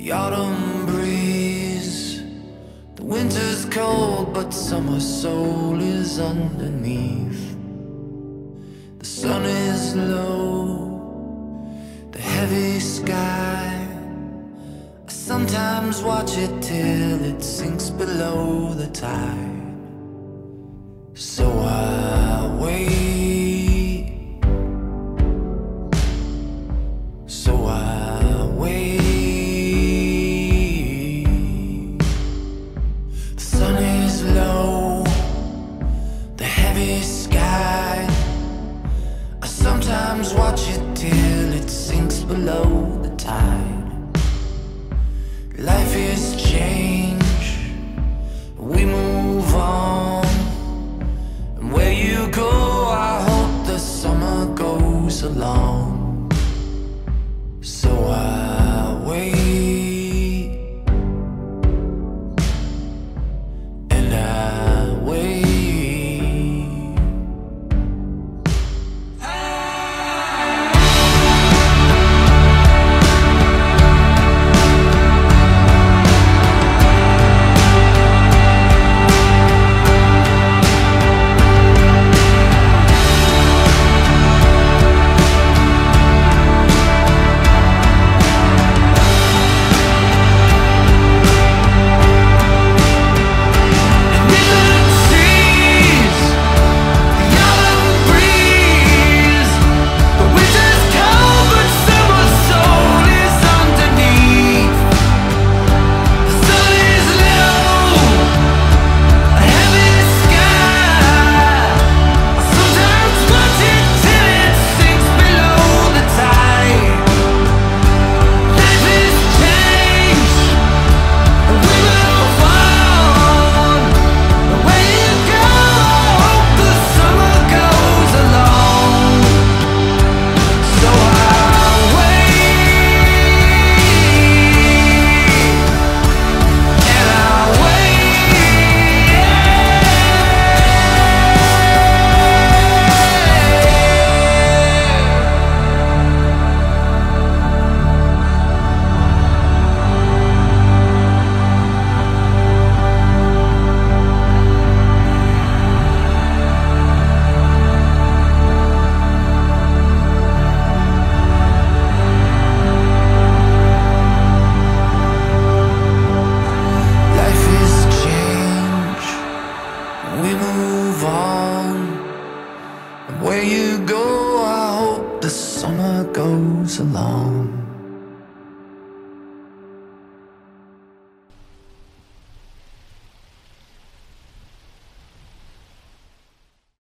The autumn breeze, the winter's cold, but summer soul is underneath. The sun is low, the heavy sky. I sometimes watch it till it sinks below the tide. So I wait, so I wait. The sun is low, the heavy sky. I sometimes watch it till it sinks below the tide. Life is change, we move on. And where you go, I hope the summer goes along. So I wait, and I wait. We move on, and where you go, I hope the summer goes along.